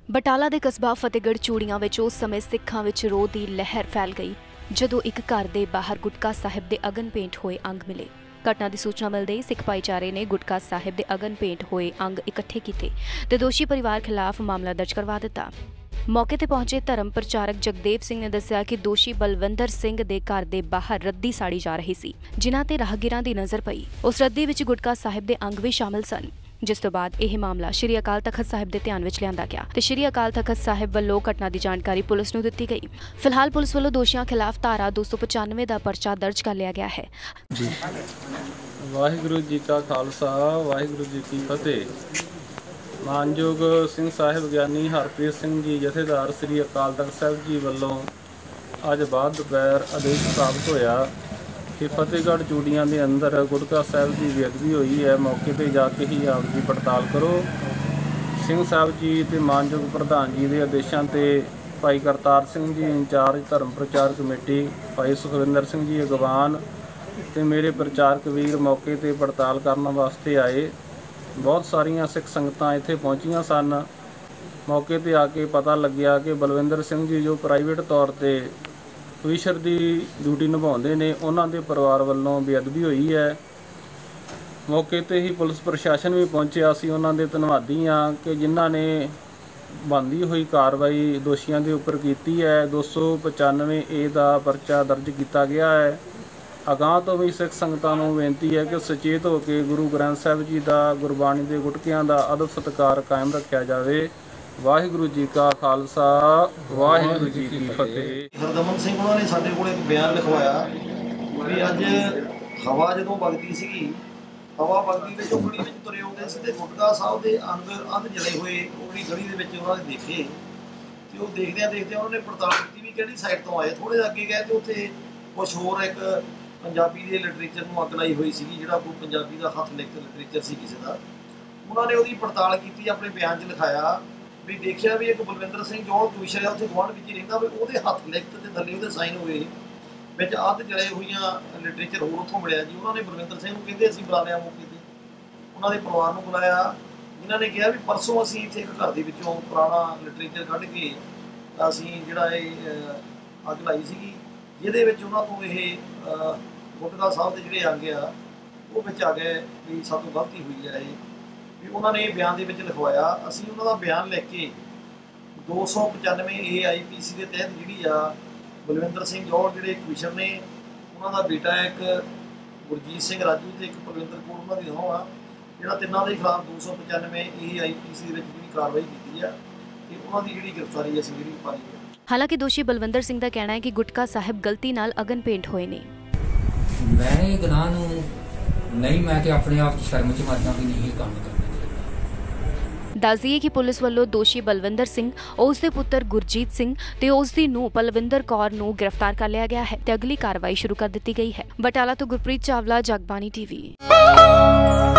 ਬਟਾਲਾ ਦੇ ਕਸਬਾ ਫਤਿਹਗੜ੍ਹ ਚੂੜੀਆਂ ਵਿੱਚ ਉਸ ਸਮੇਂ ਸਿੱਖਾਂ ਵਿੱਚ ਰੋਹ ਦੀ ਲਹਿਰ ਫੈਲ ਗਈ ਜਦੋਂ ਇੱਕ ਘਰ ਦੇ ਬਾਹਰ ਗੁਟਕਾ ਸਾਹਿਬ ਦੇ ਅਗਨ ਪੇਂਟ ਹੋਏ ਅੰਗ ਮਿਲੇ। ਘਟਨਾ ਦੀ ਸੂਚਨਾ ਮਿਲਦੇ ਹੀ ਸਿੱਖ ਭਾਈਚਾਰੇ ਨੇ ਗੁਟਕਾ ਸਾਹਿਬ ਦੇ ਅਗਨ ਪੇਂਟ ਹੋਏ ਅੰਗ ਇਕੱਠੇ ਕੀਤੇ ਤੇ ਦੋਸ਼ੀ ਪਰਿਵਾਰ ਖਿਲਾਫ ਮਾਮਲਾ ਦਰਜ ਕਰਵਾ ਦਿੱਤਾ। मौके ते पहुंचे धर्म प्रचारक जगदेव सिंह ने दस्सिया कि दोषी बलविंदर सिंह दे घर दे बाहर रद्दी साड़ी जा रही सी जिन्हां ते राहगीरां दी नज़र पई। उस रद्दी विच गुटका साहिब दे अंग भी शामिल सन, जिस तो बाद यह मामला श्री अकाल तखत साहिब दे ध्यान विच लिआंदा गया ते श्री अकाल तखत साहिब वल्लों घटना की जानकारी पुलिस नूं दित्ती गई। फिलहाल पुलिस वल्लों दोषियों खिलाफ धारा 295 का परचा दर्ज कर लिया गया है। वाहिगुरू जी का खालसा वाहिगुरू जी की फतेह। मानयोग सिंह साहिब ਗਿਆਨੀ हरप्रीत सिंह जी जथेदार श्री अकाल तख्त साहिब जी ਵੱਲੋਂ ਅੱਜ ਬਾਅਦ ਦੁਪਹਿਰ ਆਦੇਸ਼ ਪ੍ਰਾਪਤ ਹੋਇਆ ਕਿ ਫਤਿਹਗੜ੍ਹ ਚੂੜੀਆਂ ਦੇ ਅੰਦਰ ਗੁਟਕਾ ਸਾਹਿਬ ਦੀ ਬੇਅਦਬੀ ਹੋਈ ਹੈ। ਮੌਕੇ ਤੇ ਜਾ ਕੇ ਹੀ ਆਪ ਦੀ ਪੜਤਾਲ ਕਰੋ। ਸਿੰਘ ਸਾਹਿਬ ਜੀ ਤੇ ਮਾਨਯੋਗ ਪ੍ਰਧਾਨ ਜੀ ਦੇ ਆਦੇਸ਼ਾਂ ਤੇ ਭਾਈ ਕਰਤਾਰ ਸਿੰਘ ਜੀ ਇੰਚਾਰਜ ਧਰਮ ਪ੍ਰਚਾਰ ਕਮੇਟੀ, ਭਾਈ ਸੁਖਵਿੰਦਰ ਸਿੰਘ ਜੀ ਅਗਵਾਨ ਤੇ ਮੇਰੇ ਪ੍ਰਚਾਰਕ ਵੀਰ ਮੌਕੇ ਤੇ ਪੜਤਾਲ ਕਰਨ ਵਾਸਤੇ ਆਏ। बहुत सारिया सिख संगतां इत्थे पहुंचियां सन। मौके पर आके पता लग्या कि बलविंदर सिंह जी जो प्राइवेट तौर पर कविशर की ड्यूटी निभाते हैं, उन्हों के परिवार वालों बेअदबी हुई है। मौके पर ही पुलिस प्रशासन भी पहुंचा सी, उन्होंने धन्यवादी हाँ कि जिन्हों ने बनती हुई कार्रवाई दोषियों के उपर की है। 295A का परचा दर्ज किया गया है। अगाह तो भी सिख संगतां नूं बेनती है कि सचेत होकर गुरु ग्रंथ साहिब जी का गुरबाणी के गुटकियां का अदब सत्कार कायम रखा जाए। वाहिगुरू जी का खालसा वाहिगुरू जी की फतेह। हरदमन सिंह उन्होंने साडे कोल एक बयान लिखवाया भी अज हवा जो वगदी सी, हवा वगदी में गली में तुरे आते थे तो गुटका साहब के अंग अध जले हुए उन्होंने गली के उन्होंने देखे तो देखद्या उन्होंने पड़ताल की भी कि साइड तो आए। थोड़े अगे गए तो उत्थे कुछ होर एक पंजाबी के लिटरेचर में अग लाई हुई सी, जो कोई पंजाबी का हथ लिखत लिटरेचर से किसी का। उन्होंने वो पड़ताल की, अपने बयान च लिखाया भी देखा भी एक बलविंदर सिंह जो कमिशन है उत्थे गुआढ़ में रहिंदा भी वो हथ लिखत के थले वो साइन हुए विच अध जले हुई लिटरेचर होर उत्थों मिलिया जी। उन्होंने बलविंदर सिंह कहते असीं बुला लिया मौके पर, उन्होंने परिवार को बुलाया, जिन्होंने कहा भी परसों असीं इत्थे एक घर दे विचों पुराना लिटरेचर कढ़ के असीं जिहड़ा अग लाई सीगी, जिहदे विच उन्हां तों इह गुटका साहब के जोड़े अंग आ वो आ गए भी सातों गलती हुई है भी उन्होंने बयान के लिखवाया। असी उन्होंने बयान लिख के 295A IPC के तहत जी बलविंदर सिंह जौहर जोड़े कमिशन ने उन्होंने बेटा एक गुरजीत सिंह राजू तो एक बलविंदर कौर उन्होंने नूंह आ, जो तिनों के खिलाफ 295A IPC जी कार्रवाई की है कि उन्होंने जी गिरफ्तारी असीं जी पाई है। हालांकि दोषी बलविंदर सिंह का कहना है कि गुटका साहिब गलती नाल अगन पेंट होए ने। मैं गुनाह नहीं, मैं तो अपने आप शर्म च मरना भी नहीं काम करना। दस दईए कि पुलिस वालों दोषी बलविंदर सिंह, उसके पुत्र गुरजीत सिंह ते उसकी नूंह पलविंदर कौर नूं गिरफ्तार कर लिया गया है ते अगली कार्रवाई शुरू कर दी गई है। बटाला तो गुरप्रीत चावला, जगबानी TV।